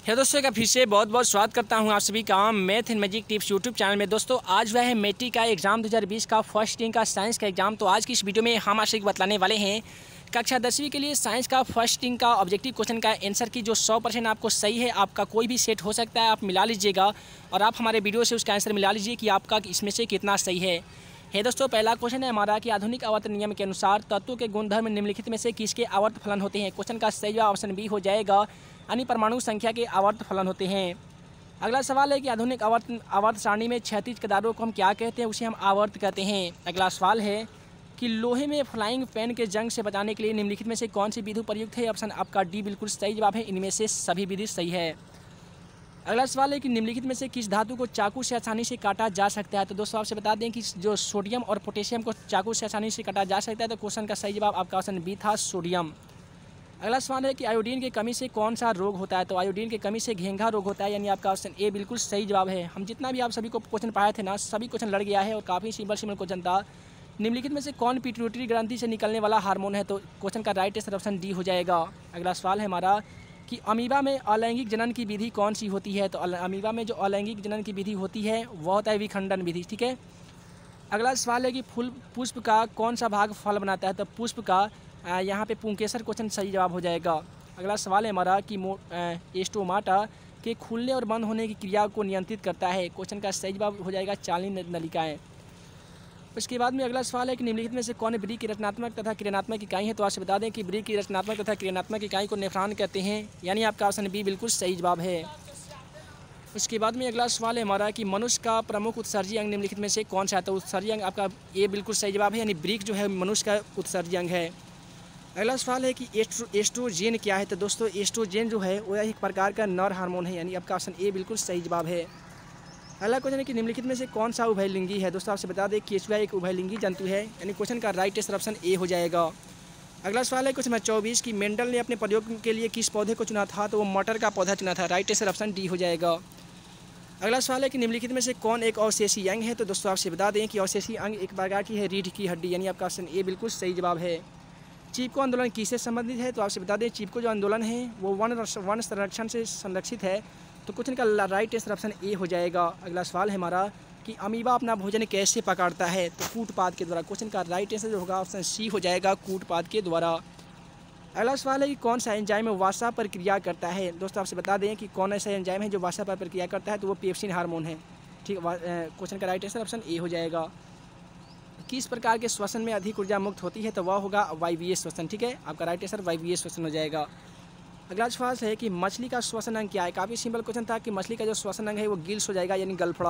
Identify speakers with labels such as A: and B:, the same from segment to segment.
A: है दोस्तों का फिर से बहुत बहुत स्वागत करता हूं आप सभी का math and magic tips YouTube channel में। दोस्तों आज वह है मैट्रिक का एग्जाम 2020 का फर्स्ट टीम का साइंस का एग्जाम। तो आज की इस वीडियो में हम आपसे बताने वाले हैं कक्षा 10वीं के लिए साइंस का फर्स्ट टीम का ऑब्जेक्टिव क्वेश्चन का आंसर की जो 100% आपको सही है। आपका कोई भी सेट हो सकता है, आप मिला लीजिएगा और आप हमारे वीडियो से उसका आंसर मिला लीजिए कि आपका इसमें से कितना सही है दोस्तों पहला क्वेश्चन है हमारा कि आधुनिक आवर्त नियम के अनुसार तत्वों के गुणधर्म निम्नलिखित में से किसके आवर्त फलन होते हैं। क्वेश्चन का सही जवाब ऑप्शन बी हो जाएगा, यानी परमाणु संख्या के आवर्त फलन होते हैं। अगला सवाल है कि आधुनिक आवर्त सारणी में क्षैतिज कदारों को हम क्या कहते हैं, उसे हम आवर्त कहते हैं। अगला सवाल है कि लोहे में फ्लाइंग पैन के जंग से बचाने के लिए निम्नलिखित में से कौन सी विधि प्रयुक्त है। ऑप्शन आपका डी बिल्कुल सही जवाब है, इनमें से सभी विधि सही है। अगला सवाल है कि निम्नलिखित में से किस धातु को चाकू से आसानी से काटा जा सकता है। तो दोस्तों आपसे बता दें कि जो सोडियम और पोटेशियम को चाकू से आसानी से काटा जा सकता है। तो क्वेश्चन का सही जवाब आपका ऑप्शन बी था, सोडियम। अगला सवाल है कि आयोडीन की कमी से कौन सा रोग होता है। तो आयोडीन की कमी से घेंघा रोग होता है, यानी आपका ऑप्शन ए बिल्कुल सही जवाब है। हम जितना भी आप सभी को क्वेश्चन पढ़ाए थे ना, सभी क्वेश्चन लड़ गया है और काफ़ी सिंपल क्वेश्चन था। निम्नलिखित में से कौन पिट्यूटरी ग्रंथि से निकलने वाला हार्मोन है। तो क्वेश्चन का राइट आंसर ऑप्शन डी हो जाएगा। अगला सवाल है हमारा कि अमीबा में अलैंगिक जनन की विधि कौन सी होती है। तो अमीबा में जो अलैंगिक जनन की विधि होती है वह होता है विखंडन विधि, ठीक है। अगला सवाल है कि फूल पुष्प का कौन सा भाग फल बनाता है। तो पुष्प का यहाँ पे पुंकेसर क्वेश्चन सही जवाब हो जाएगा। अगला सवाल है हमारा कि स्टोमाटा के खुलने और बंद होने की क्रिया को नियंत्रित करता है। क्वेश्चन का सही जवाब हो जाएगा चालनी नलिकाएँ। उसके बाद में अगला सवाल है कि निम्नलिखित में से कौन ब्री की रचनात्मक तथा क्रियात्मक इकाई है। तो आपसे बता दें कि ब्री की रचनात्मक तथा क्रियात्मक इकाई को नेफ्रॉन कहते हैं, यानी आपका ऑप्शन बी बिल्कुल सही जवाब है। उसके बाद में अगला सवाल है हमारा कि मनुष्य का प्रमुख उत्सर्जी अंग निम्नलिखित में से कौन सा है। तो उत्सर्जी अंग आपका ए बिल्कुल सही जवाब है, यानी ब्रीक जो है मनुष्य का उत्सर्जी अंग है। अगला सवाल है कि एस्ट्रोजेन क्या है। तो दोस्तों एस्ट्रोजेन जो है वह एक प्रकार का नर हार्मोन है, यानी आपका ऑप्शन ए बिल्कुल सही जवाब है। अगला क्वेश्चन है कि निम्नलिखित में से कौन सा उभयलिंगी है। दोस्तों आपसे बता दें केचुआ एक उभयलिंगी जंतु है, यानी क्वेश्चन का राइट आंसर ऑप्शन ए हो जाएगा। अगला सवाल है क्वेश्चन नंबर 24 कि मेंडल ने अपने प्रयोग के लिए किस पौधे को चुना था। तो वो मटर का पौधा चुना था, राइट आंसर ऑप्शन डी हो जाएगा। अगला सवाल है कि निम्नलिखित में से कौन एक अवशेषी अंग है। तो दोस्तों आपसे बता दें कि अवशेषी अंग एक प्रकार की है रीढ़ की हड्डी, यानी आपका ऑप्शन ए बिल्कुल सही जवाब है। चिपको आंदोलन किससे संबंधित है। तो आपसे बता दें चिपको जो आंदोलन है वो वन संरक्षण से संरक्षित है। तो क्वेश्चन का राइट आंसर ऑप्शन ए हो जाएगा। अगला सवाल है हमारा कि अमीबा अपना भोजन कैसे पकड़ता है। तो कूटपाद के द्वारा। क्वेश्चन का राइट आंसर जो होगा ऑप्शन सी हो जाएगा, कूटपाद के द्वारा। अगला सवाल है कि कौन सा एंजाइम वसा पर क्रिया करता है। दोस्तों आपसे बता दें कि कौन ऐसा एंजाइम है जो वसा पर प्रक्रिया करता है। तो वो पेप्सिन हार्मोन है, ठीक। क्वेश्चन का राइट आंसर ऑप्शन ए हो जाएगा। किस प्रकार के श्वसन में अधिक ऊर्जा मुक्त होती है। तो वह होगा वायवीय श्वसन, ठीक है। आपका राइट आंसर वायवीय श्वसन हो जाएगा। अगला सवाल है कि मछली का श्वसन अंग क्या है। काफ़ी सिंपल क्वेश्चन था कि मछली का जो श्वसन अंग है वो गिल्स हो जाएगा, यानी गलफड़ा।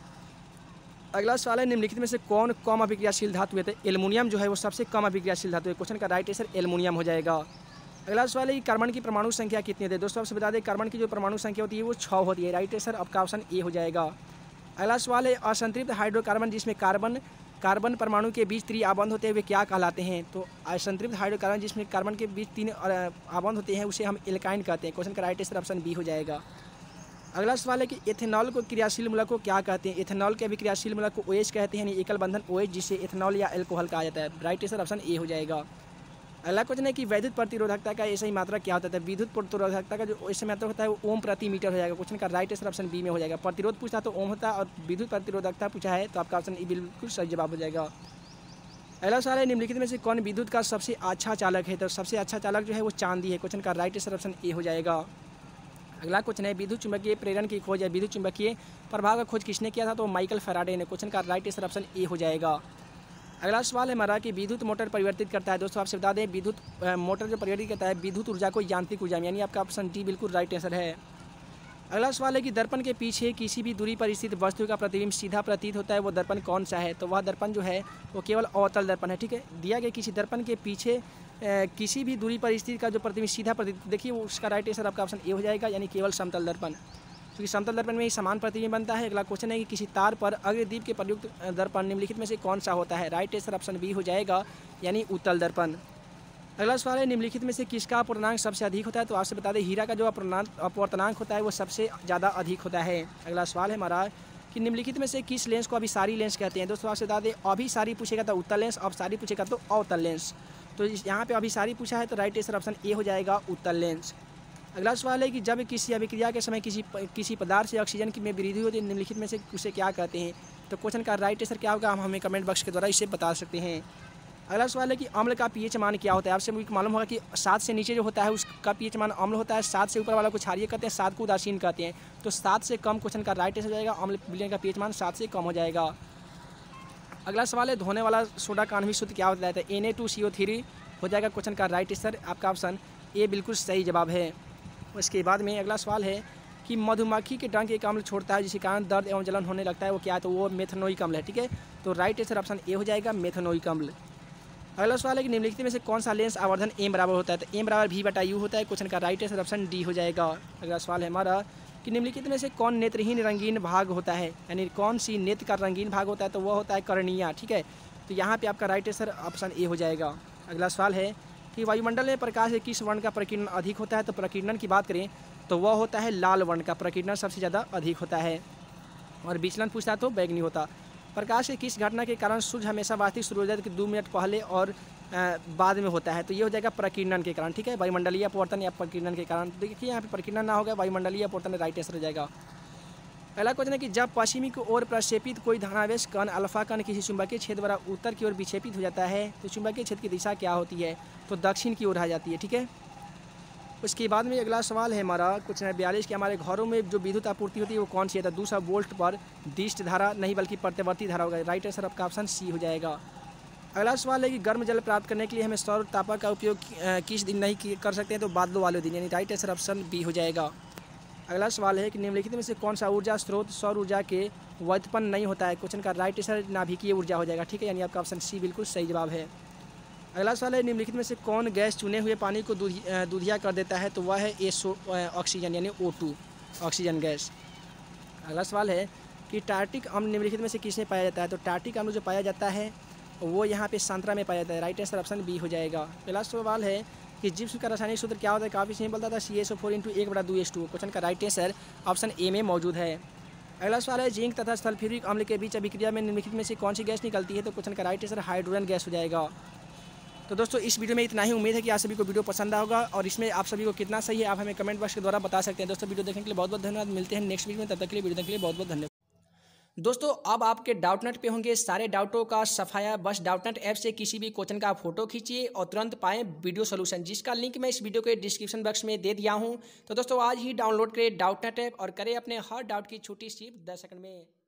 A: अगला सवाल है निम्नलिखित में से कौन कम अभिक्रियाशील धातु है। तो एल्युमिनियम जो है वो सबसे कम अभिक्रियाशील धातु है। क्वेश्चन का राइट आंसर एल्युमिनियम हो जाएगा। अगला सवाल है कि कार्बन की परमाणु संख्या कितनी है। दोस्तों आपसे बता दें कार्बन की जो परमाणु संख्या होती है वो 6 होती है, राइट आंसर आपका ऑप्शन ए हो जाएगा। अगला सवाल है असंतृप्त हाइड्रोकार्बन जिसमें कार्बन परमाणु के बीच 3 आबंध होते हैं वे क्या कहलाते हैं। तो असंतृप्त हाइड्रोकार्बन जिसमें कार्बन के बीच 3 आबंध होते हैं उसे हम एल्काइन कहते हैं। क्वेश्चन का राइट आंसर ऑप्शन बी हो जाएगा। अगला सवाल है कि एथेनॉल को क्रियाशील मूलक को क्या कहते हैं। एथेनॉल के अभिक्रियाशील मूलक को OH कहते हैं, यानी एकल बंधन OH, जिसे एथेनॉल या एल्कोहल कहा जाता है। राइट आंसर ऑप्शन ए हो जाएगा। अगला क्वेश्चन है कि विद्युत प्रतिरोधकता का ऐसा ही मात्रा क्या होता है। विद्युत प्रतिरोधकता का जो ऐसा मात्रा होता है वो ओम प्रति मीटर हो जाएगा। क्वेश्चन का राइट आंसर ऑप्शन बी में हो जाएगा। प्रतिरोध पूछा तो ओम होता है और विद्युत प्रतिरोधकता पूछा है तो आपका ऑप्शन ए बिल्कुल सही जवाब हो जाएगा। अगला सवाल है निम्नलिखित में से कौन विद्युत का सबसे अच्छा चालक है। तो सबसे अच्छा चालक जो है वो चांदी है। क्वेश्चन का राइट आंसर ऑप्शन ए हो जाएगा। अगला क्वेश्चन है विद्युत चुंबकीय प्रेरण की खोज या विद्युत चुंबकीय प्रभाव का खोज किसने किया था। तो माइकल फैराडे ने। क्वेश्चन का राइट आंसर ऑप्शन ए हो जाएगा। अगला सवाल है हमारा कि विद्युत मोटर परिवर्तित करता है। दोस्तों आपसे बता दें विद्युत मोटर जो परिवर्तित करता है विद्युत ऊर्जा को यांत्रिक ऊर्जा में, यानी आपका ऑप्शन डी बिल्कुल राइट आंसर है। अगला सवाल है कि दर्पण के पीछे किसी भी दूरी पर स्थित वस्तु का प्रतिबिंब सीधा प्रतीत होता है, वो दर्पण कौन सा है। तो वह दर्पण जो है वो केवल अवतल दर्पण है, ठीक है। दिया गया किसी दर्पण के पीछे किसी भी दूरी पर स्थित का जो प्रतिबिंब सीधा प्रतीत, देखिए उसका राइट आंसर आपका ऑप्शन ए हो जाएगा, यानी केवल समतल दर्पण, क्योंकि समतल दर्पण में ही समान प्रतिबिंब बनता है। अगला क्वेश्चन है कि किसी तार पर अग्रदीप के प्रयुक्त दर्पण निम्नलिखित में से कौन सा होता है। राइट आंसर ऑप्शन बी हो जाएगा, यानी उत्तल दर्पण। अगला सवाल है निम्नलिखित में से किसका अपूर्णांक सबसे अधिक होता है। तो आपसे बता दें हीरा का जो अपवर्तनांक होता है वो सबसे ज़्यादा अधिक होता है। अगला सवाल है हमारा कि निम्नलिखित में से किस लेंस को अभिसारी लेंस कहते हैं। दोस्तों आपसे बता दें अभिसारी पूछेगा तो उत्तल लेंस, अपसारी पूछेगा तो अवतल लेंस। तो यहाँ पे अभिसारी पूछा है तो राइट आंसर ऑप्शन ए हो जाएगा, उत्तल लेंस। अगला सवाल है कि जब किसी अभिक्रिया के समय किसी पदार्थ से ऑक्सीजन की में वृद्धि होती है, निम्नलिखित में से उसे क्या कहते हैं? तो क्वेश्चन का राइट आंसर क्या होगा, हम हमें कमेंट बॉक्स के द्वारा इसे बता सकते हैं। अगला सवाल है कि अम्ल का पीएच मान क्या होता है? आपसे मुझे मालूम होगा कि 7 से नीचे जो होता है उसका पीएच मान अम्ल होता है, 7 से ऊपर वाला को क्षारीय कहते हैं, 7 को उदासीन कहते हैं। तो 7 से कम क्वेश्चन का राइट आंसर हो जाएगा, अम्ल विलयन का पीएच मान 7 से कम हो जाएगा। अगला सवाल है धोने वाला सोडा का आणविक सूत्र क्या होता है? तो Na2CO3 हो जाएगा क्वेश्चन का राइट आंसर, आपका ऑप्शन ए बिल्कुल सही जवाब है। उसके बाद में अगला सवाल है कि मधुमक्खी के डंक एक अम्ल छोड़ता है जिसके कारण दर्द एवं जलन होने लगता है, वो क्या है? तो वो मेथनोइक अम्ल है। ठीक है, तो राइट आंसर ऑप्शन ए हो जाएगा, मेथनोइक अम्ल। अगला सवाल है कि निम्नलिखित में से कौन सा लेंस आवर्धन एम बराबर होता है? तो एम बराबर V/U होता है, क्वेश्चन का राइट आंसर ऑप्शन डी हो जाएगा। अगला सवाल है हमारा कि निम्नलिखित में से कौन नेत्रहीन रंगीन भाग होता है, यानी कौन सी नेत्र का रंगीन भाग होता है? तो वह होता है कर्निया। ठीक है, तो यहाँ पे आपका राइट आंसर ऑप्शन ए हो जाएगा। अगला सवाल है कि वायुमंडल में प्रकाश के किस वर्ण का प्रकीर्णन अधिक होता है? तो प्रकीर्णन की बात करें तो वह होता है लाल वर्ण का प्रकीर्णन सबसे ज़्यादा अधिक होता है, और विचलन पूछता है तो बैगनी होता। प्रकाश के किस घटना के कारण सूर्य हमेशा वास्तविक सूर्योदय के 2 मिनट पहले और बाद में होता है? तो ये हो जाएगा प्रकीर्णन के कारण। ठीक है, वायुमंडलीय अपवर्तन या प्रकीर्णन के कारण। देखिए यहाँ पे प्रकीर्णन ना होगा, वायुमंडलीय अपवर्तन राइट आंसर हो जाएगा। अगला क्वेश्चन है कि जब पश्चिमी की ओर प्रक्षेपित कोई धनावेश कण अल्फा कण किसी चुंबकीय क्षेत्र द्वारा उत्तर की ओर विक्षेपित हो जाता है तो चुंबकीय क्षेत्र की दिशा क्या होती है? तो दक्षिण की ओर आ जाती है। ठीक है, उसके बाद में अगला सवाल है हमारा क्वेश्चन 42 कि हमारे घरों में जो विद्युत आपूर्ति होती है वो कौन सी है? तो 200 वोल्ट पर दिष्ट धारा नहीं बल्कि प्रत्यावर्ती धारा होगा। राइट आंसर आपका ऑप्शन सी हो जाएगा। अगला सवाल है कि गर्म जल प्राप्त करने के लिए हमें सौर तापक का उपयोग किस दिन नहीं कर सकते हैं? तो बादलों वाले दिन, यानी राइट आंसर ऑप्शन बी हो जाएगा। अगला सवाल है कि निम्नलिखित में से कौन सा ऊर्जा स्रोत सौर ऊर्जा के व्युत्पन्न नहीं होता है? क्वेश्चन का राइट आंसर नाभिकीय ऊर्जा हो जाएगा। ठीक है, यानी आपका ऑप्शन सी बिल्कुल सही जवाब है। अगला सवाल है निम्नलिखित में से कौन गैस चुने हुए पानी को दूधिया कर देता है? तो वह है ऑक्सीजन, यानी O2 ऑक्सीजन गैस। अगला सवाल है कि टार्टिक अम्ल निम्नलिखित में से किसमें पाया जाता है? तो टार्टिक अम्ल जो पाया जाता है वो यहाँ पे संतरा में पाया जाता है। राइट आंसर ऑप्शन बी हो जाएगा। अगला सवाल है कि जिप्सम का रासायनिक सूत्र क्या होता है? काफ़ी सिंपल था, CaSO4 × 1/2H2। क्वेश्चन का राइट आंसर ऑप्शन ए में मौजूद है। अगला सवाल है जिंक तथा सल्फ्यूरिक अम्ल के बीच अभिक्रिया में निम्नलिखित में से कौन सी गैस निकलती है? तो क्वेश्चन का राइट आंसर हाइड्रोजन गैस हो जाएगा। तो दोस्तों इस वीडियो में इतना ही। उम्मीद है कि आप सभी को वीडियो पसंद होगा और इसमें आप सभी को कितना सही है आप हमें कमेंट बॉक्स के द्वारा बता सकते हैं। दोस्तों वीडियो देखने के लिए बहुत बहुत धन्यवाद। मिलते हैं नेक्स्ट वीडियो में, तब तक के लिए वीडियो देखने के लिए बहुत बहुत धन्यवाद। दोस्तों अब आपके डाउटनेट पे होंगे सारे डाउटों का सफाया। बस डाउटनेट ऐप से किसी भी क्वेश्चन का फोटो खींचिए और तुरंत पाएं वीडियो सोल्यूशन, जिसका लिंक मैं इस वीडियो के डिस्क्रिप्शन बॉक्स में दे दिया हूं। तो दोस्तों आज ही डाउनलोड करें डाउटनेट ऐप और करें अपने हर डाउट की छोटी सी 10 सेकंड में